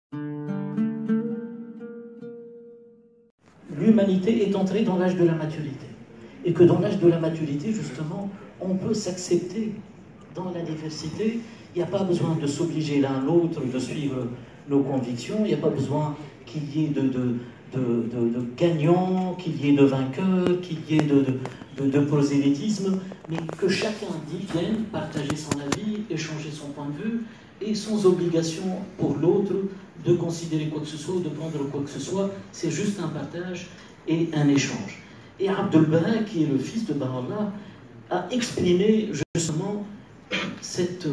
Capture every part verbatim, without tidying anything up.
L'humanité est entrée dans l'âge de la maturité. Et que dans l'âge de la maturité, justement, on peut s'accepter dans la diversité. Il n'y a pas besoin de s'obliger l'un l'autre, de suivre nos convictions. Il n'y a pas besoin qu'il y ait de, de, de, de, de gagnants, qu'il y ait de vainqueurs, qu'il y ait de, de, de, de prosélytisme, mais que chacun vienne partager son avis, échanger son point de vue, et sans obligation pour l'autre de considérer quoi que ce soit ou de prendre quoi que ce soit. C'est juste un partage et un échange. Et Abdul Baha, qui est le fils de Baha'u'llah, a exprimé justement cette,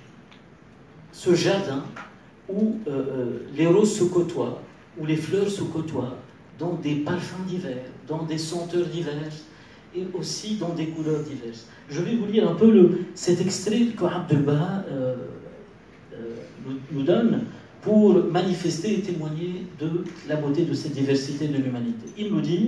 ce jardin où euh, les roses se côtoient, où les fleurs se côtoient, dans des parfums divers, dans des senteurs diverses, et aussi dans des couleurs diverses. Je vais vous lire un peu le, cet extrait que Abdul Baha euh, euh, nous, nous donne pour manifester et témoigner de la beauté de cette diversité de l'humanité. Il nous dit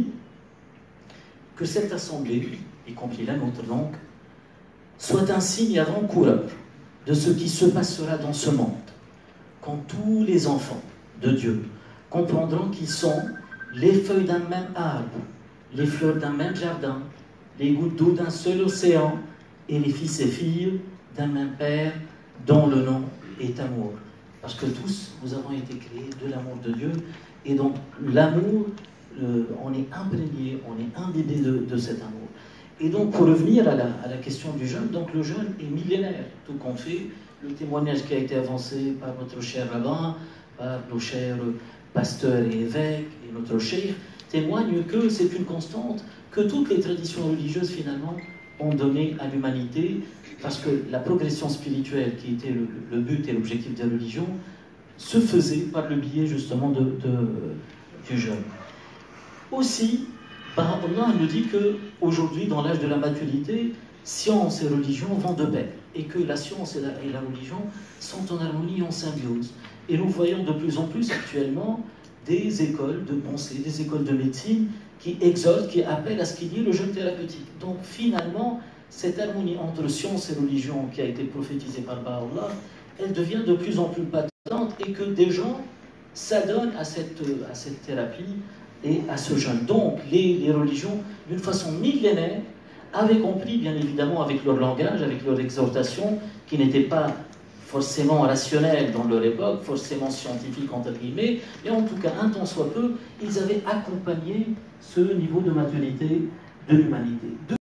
que cette assemblée, y compris la nôtre donc, soit un signe avant-coureur de ce qui se passera dans ce monde, quand tous les enfants de Dieu comprendront qu'ils sont les feuilles d'un même arbre, les fleurs d'un même jardin, les gouttes d'eau d'un seul océan, et les fils et filles d'un même Père, dont le nom est amour. Parce que tous, nous avons été créés de l'amour de Dieu, et donc l'amour, euh, on est imprégné, on est imbibé de, de cet amour. Et donc, pour revenir à la, à la question du jeûne, donc le jeûne est millénaire, tout compte fait. Le témoignage qui a été avancé par notre cher rabbin, par nos chers pasteurs et évêques, et notre cheikh, témoigne que c'est une constante que toutes les traditions religieuses, finalement, ont donné à l'humanité, parce que la progression spirituelle, qui était le, le but et l'objectif des religions, se faisait par le biais, justement, de, de, du jeûne. Aussi, Baha'u'llah nous dit qu'aujourd'hui, dans l'âge de la maturité, science et religion vont de pair, et que la science et la, et la religion sont en harmonie, en symbiose. Et nous voyons de plus en plus actuellement des écoles de pensée, des écoles de médecine qui exhortent, qui appellent à ce qu'il y ait le jeûne thérapeutique. Donc finalement, cette harmonie entre science et religion qui a été prophétisée par Baha'u'llah, elle devient de plus en plus patente, et que des gens s'adonnent à cette, à cette thérapie et à ce jeûne. Donc les, les religions, d'une façon millénaire, avaient compris, bien évidemment, avec leur langage, avec leur exhortation, qui n'était pas forcément rationnelle dans leur époque, forcément scientifique entre guillemets, mais en tout cas, un tant soit peu, ils avaient accompagné ce niveau de maturité de l'humanité.